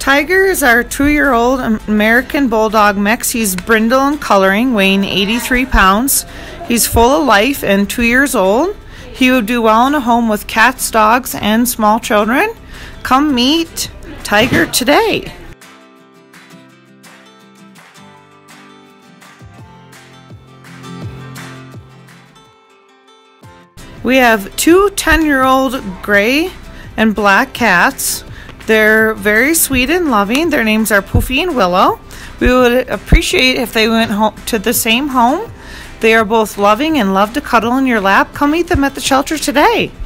Tiger is our 2-year-old American Bulldog mix. He's brindle in coloring, weighing 83 pounds. He's full of life and 2 years old. He would do well in a home with cats, dogs, and small children. Come meet Tiger today. We have two 10-year-old gray and black cats. They're very sweet and loving. Their names are Poofy and Willow. We would appreciate if they went home to the same home. They are both loving and love to cuddle in your lap. Come meet them at the shelter today.